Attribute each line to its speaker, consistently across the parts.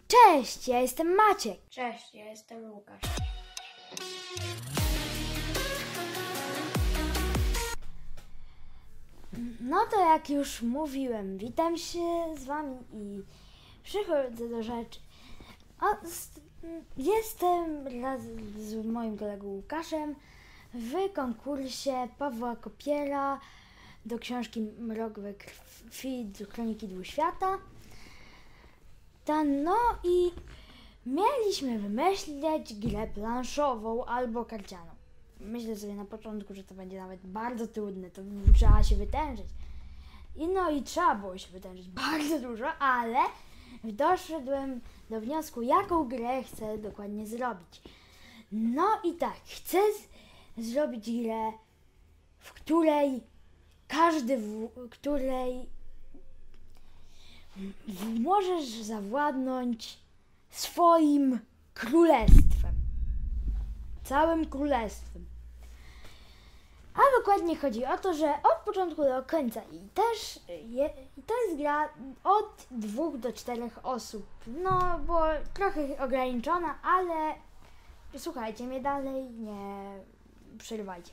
Speaker 1: Cześć, ja jestem Maciek.
Speaker 2: Cześć, ja jestem Łukasz.
Speaker 1: No to jak już mówiłem, witam się z wami i przechodzę do rzeczy. Jestem wraz z moim kolegą Łukaszem w konkursie Pawła Kopiera do książki Mrok we krwi, do Kroniki Dwuświata. No i mieliśmy wymyślić grę planszową albo karcianą. Myślę sobie na początku, że to będzie nawet bardzo trudne, to trzeba się wytężyć. I trzeba było się wytężyć bardzo dużo, ale doszedłem do wniosku, jaką grę chcę dokładnie zrobić. No i tak, chcę zrobić grę, w której możesz zawładnąć swoim królestwem. Całym królestwem. A dokładnie chodzi o to, że od początku do końca to jest gra od 2 do 4 osób. No, bo trochę ograniczona, ale słuchajcie mnie dalej, nie przerywajcie.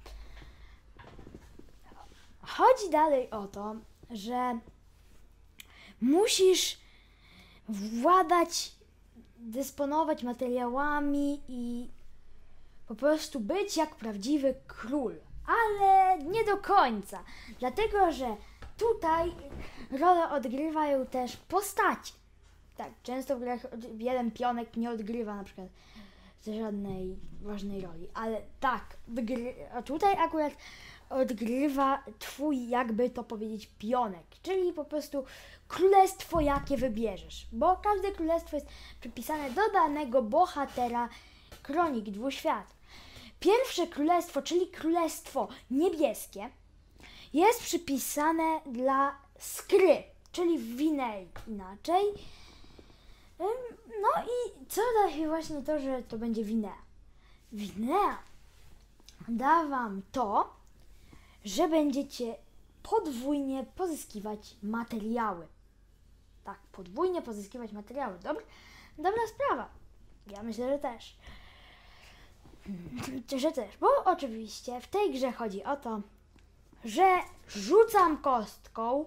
Speaker 1: Chodzi dalej o to, że musisz dysponować materiałami i po prostu być jak prawdziwy król. Ale nie do końca, dlatego że tutaj rolę odgrywają też postacie. Tak, często w grach jeden pionek nie odgrywa na przykład żadnej ważnej roli, ale tak, a tutaj akurat odgrywa twój, jakby to powiedzieć, pionek, czyli po prostu królestwo, jakie wybierzesz, bo każde królestwo jest przypisane do danego bohatera Kronik Dwuświata. Pierwsze królestwo, czyli królestwo niebieskie, jest przypisane dla Skry, czyli Winei inaczej. No i co daje właśnie to, że to będzie Winea? Winea da wam to, że będziecie podwójnie pozyskiwać materiały. Tak, podwójnie pozyskiwać materiały. Dobra sprawa. Ja myślę, że też. Bo oczywiście w tej grze chodzi o to, że rzucam kostką.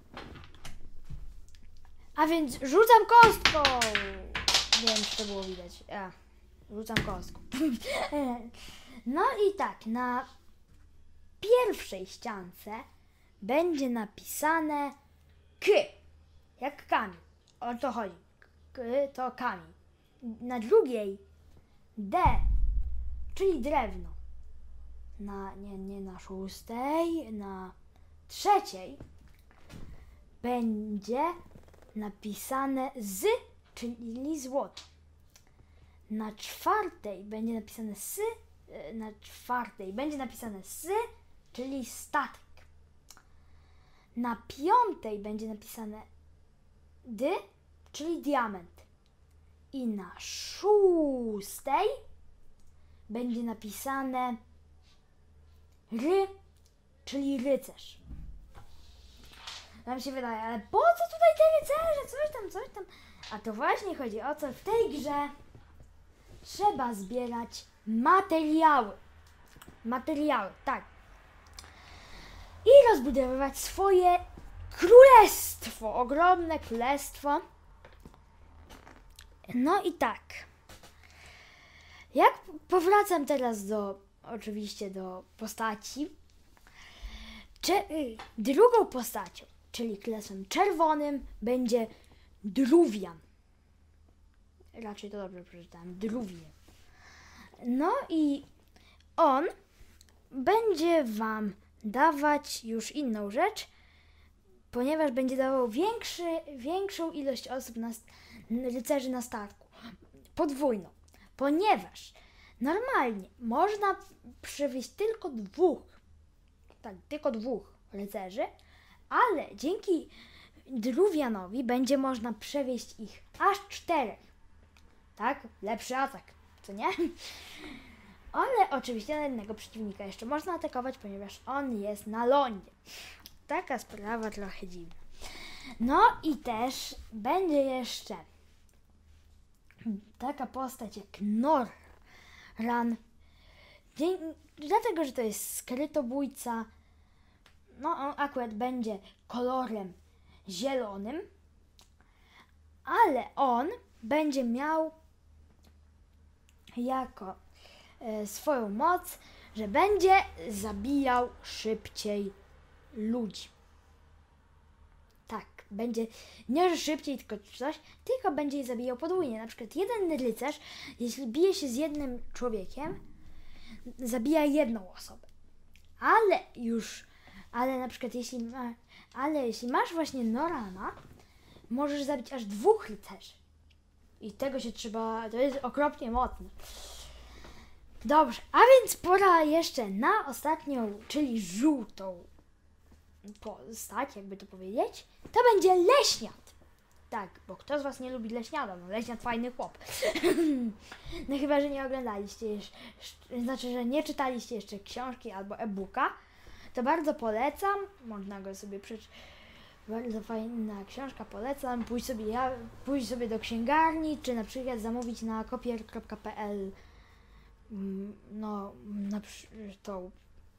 Speaker 1: A więc rzucam kostką! Nie wiem, czy to było widać. Rzucam kostką. No i tak, na pierwszej ściance będzie napisane K, jak kamień. O to chodzi. K to kamień. Na drugiej D, czyli drewno. Nie na szóstej, na trzeciej będzie napisane Z, czyli złoto. Na czwartej będzie napisane S, czyli statek. Na piątej będzie napisane D, czyli diament. I na szóstej będzie napisane R, czyli rycerz. Nam się wydaje, ale po co tutaj te rycerze? Coś tam. A to właśnie chodzi o co w tej grze trzeba zbierać materiały. Tak. I rozbudowywać swoje królestwo. Ogromne królestwo. No i tak. Jak powracam teraz oczywiście do postaci. Drugą postacią, czyli królestwem czerwonym, będzie Druwian. Raczej to dobrze przeczytałem. Druwian. No i on będzie wam dawać już inną rzecz, ponieważ będzie dawał większą ilość osób, rycerzy na statku. Podwójną. Ponieważ normalnie można przywieźć tylko dwóch rycerzy, ale dzięki Druwianowi będzie można przewieźć ich aż 4. Tak? Lepszy atak, co nie? Ale oczywiście na jednego przeciwnika jeszcze można atakować, ponieważ on jest na lądzie. Taka sprawa trochę dziwna. No i też będzie jeszcze taka postać jak Norran, dlatego, że to jest skrytobójca, no on akurat będzie kolorem zielonym, ale on będzie miał jako swoją moc, że będzie zabijał szybciej ludzi. Tak, będzie nie że szybciej, tylko będzie je zabijał podwójnie. Na przykład jeden rycerz, jeśli bije się z jednym człowiekiem, zabija jedną osobę. Ale na przykład jeśli masz właśnie Norrana, możesz zabić aż 2 rycerzy. I tego się to jest okropnie mocne. Dobrze, a więc pora jeszcze na ostatnią, czyli żółtą postać, jakby to powiedzieć. To będzie leśniat. Tak, bo kto z was nie lubi leśniada? No leśniat fajny chłop. No chyba, że nie oglądaliście jeszcze, znaczy, że nie czytaliście jeszcze książki albo e-booka, to bardzo polecam. Można go sobie przeczytać. Bardzo fajna książka, polecam. Pójść sobie do księgarni, czy na przykład zamówić na kopier.pl tą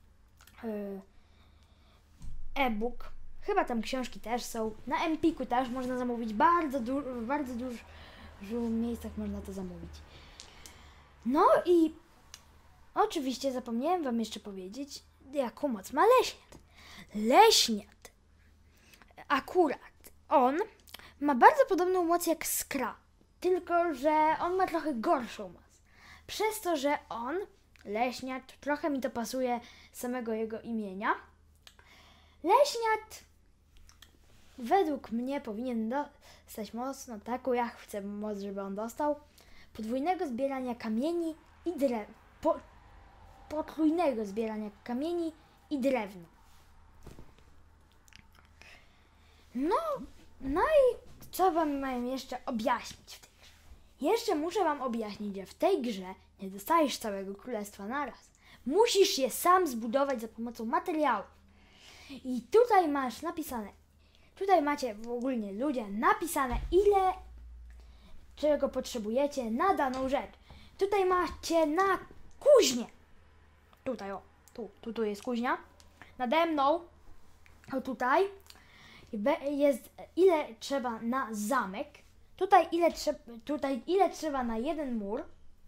Speaker 1: e-book. Chyba tam książki też są. Na Empiku też można zamówić. W bardzo dużo miejscach można to zamówić. No i oczywiście zapomniałem wam jeszcze powiedzieć, jaką moc ma leśniat. Leśniat akurat on ma bardzo podobną moc jak Skra, tylko że on ma trochę gorszą moc. Przez to, że on, leśniat, trochę mi to pasuje z samego jego imienia. Leśniat według mnie powinien dostać mocno taką, ja chcę moc, żeby on dostał, podwójnego zbierania kamieni i potrójnego zbierania kamieni i drewna. No i co wam mam jeszcze objaśnić w tej grze? Jeszcze muszę wam objaśnić, że w tej grze nie dostajesz całego królestwa naraz. Musisz je sam zbudować za pomocą materiałów. I tutaj masz napisane, tutaj macie ogólnie ludzie napisane, ile czego potrzebujecie na daną rzecz. Tutaj macie na kuźnię. Tutaj tu jest kuźnia. Nade mną, tutaj jest ile trzeba na zamek. Tutaj ile trzeba na jeden mur.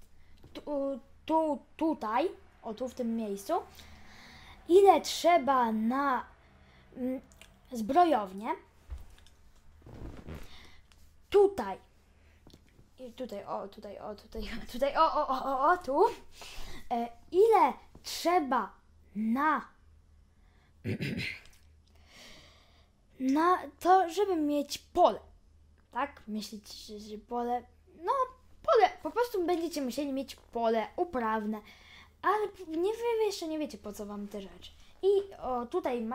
Speaker 1: Tutaj, tu w tym miejscu. Ile trzeba na zbrojownię. Tutaj. I tu. Ile trzeba na to, żeby mieć pole. Tak? Myślicie, że pole? No, pole. Po prostu będziecie musieli mieć pole uprawne. Ale wy jeszcze nie wiecie, po co wam te rzeczy. I tutaj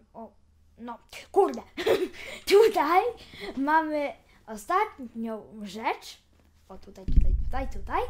Speaker 1: tutaj mamy ostatnią rzecz. Tutaj.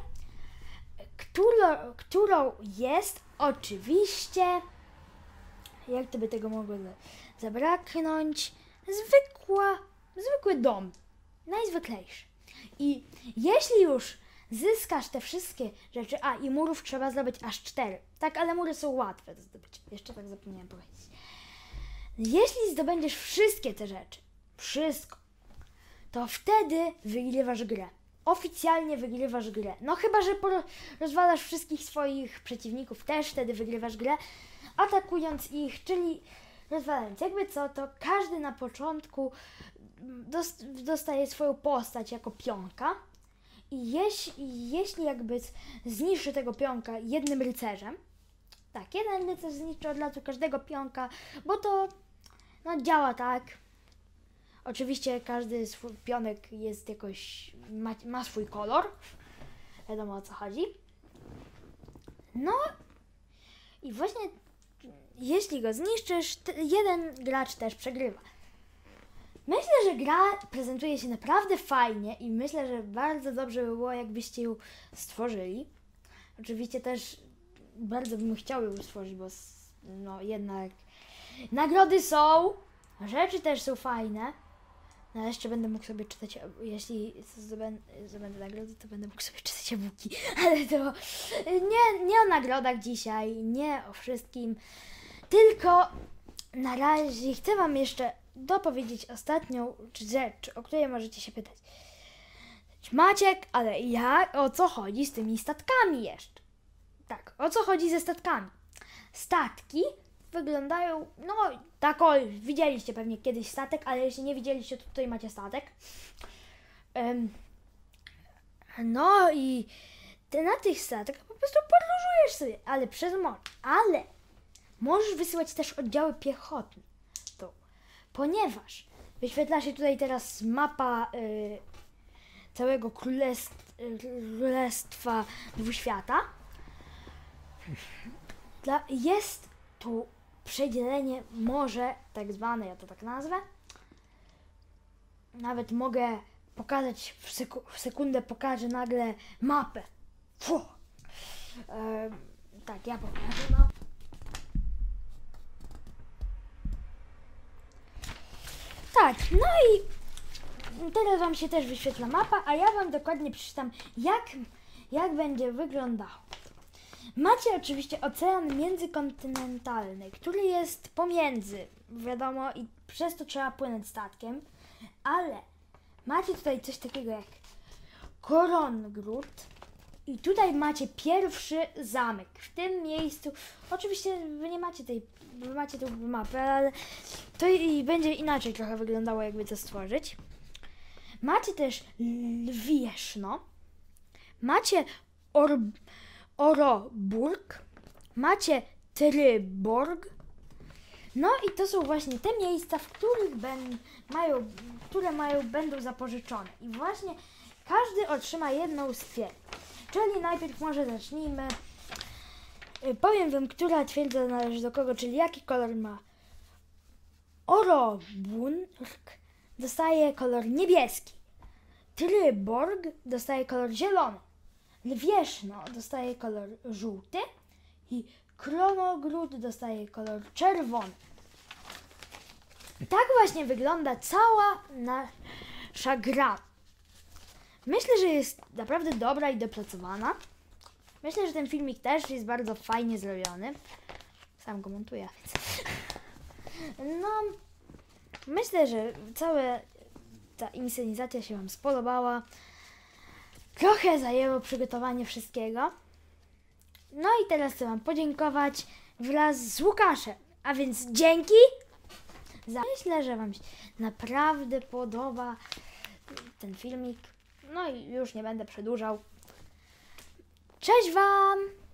Speaker 1: Którą jest oczywiście, jak to by tego mogło zabraknąć, zwykły dom. Najzwyklejszy. I jeśli już zyskasz te wszystkie rzeczy, i murów trzeba zdobyć aż 4. Tak, ale mury są łatwe do zdobycia. Jeszcze tak zapomniałem powiedzieć. Jeśli zdobędziesz wszystkie te rzeczy, wszystko, to wtedy wygrywasz grę. Oficjalnie wygrywasz grę. No chyba, że rozwalasz wszystkich swoich przeciwników, też wtedy wygrywasz grę, atakując ich, czyli rozwalając. Jakby co, to każdy na początku dostaje swoją postać jako pionka i jeśli jakby zniszczy tego pionka jednym rycerzem, tak, jeden rycerz zniszczy od razu każdego pionka, bo to działa tak. Oczywiście każdy swój pionek jest jakoś, ma swój kolor, wiadomo o co chodzi. No i właśnie jeśli go zniszczysz, jeden gracz też przegrywa. Myślę, że gra prezentuje się naprawdę fajnie i myślę, że bardzo dobrze by było, jakbyście ją stworzyli. Oczywiście też bardzo bym chciał ją stworzyć, bo jednak nagrody są, rzeczy też są fajne. Nareszcie będę mógł sobie czytać, jeśli zdobędę nagrody, to będę mógł sobie czytać e-booki. Ale to nie o nagrodach dzisiaj, nie o wszystkim, tylko na razie chcę wam jeszcze dopowiedzieć ostatnią rzecz, o której możecie się pytać. Maciek, ale o co chodzi z tymi statkami jeszcze? Tak, o co chodzi ze statkami? Statki wyglądają, no tak o, widzieliście pewnie kiedyś statek, ale jeśli nie widzieliście, to tutaj macie statek. No i ty na tych statkach po prostu podróżujesz sobie, ale przez morze. Ale możesz wysyłać też oddziały piechotne, ponieważ wyświetla się tutaj teraz mapa całego Królestwa Dwuświata. Jest tu przedzielenie morze, tak zwane, ja to tak nazwę. Nawet mogę pokazać, w sekundę pokażę nagle mapę. Tak, ja pokażę mapę. Tak, no i teraz wam się też wyświetla mapa, a ja wam dokładnie przeczytam, jak będzie wyglądało. Macie oczywiście ocean międzykontynentalny, który jest pomiędzy, wiadomo, i przez to trzeba płynąć statkiem, ale macie tutaj coś takiego jak Korongród i tutaj macie pierwszy zamek. W tym miejscu, oczywiście wy nie macie wy macie tu mapę, ale to i będzie inaczej trochę wyglądało, jakby to stworzyć. Macie też Lwieszno, macie Oroburg, macie Tryborg. No i to są właśnie te miejsca, w których będą zapożyczone. I właśnie każdy otrzyma jedną z twierdz. Czyli najpierw może zacznijmy. Powiem wam, która twierdza należy do kogo, czyli jaki kolor ma. Oroburg dostaje kolor niebieski. Tryborg dostaje kolor zielony. Lwieszno dostaje kolor żółty i Kronogród dostaje kolor czerwony. Tak właśnie wygląda cała nasza gra. Myślę, że jest naprawdę dobra i dopracowana. Myślę, że ten filmik też jest bardzo fajnie zrobiony. Sam go montuję, więc... No, myślę, że cała ta inscenizacja się wam spodobała. Trochę zajęło przygotowanie wszystkiego. No i teraz chcę wam podziękować wraz z Łukaszem. A więc dzięki! Myślę, że wam się naprawdę podoba ten filmik. No i już nie będę przedłużał. Cześć wam!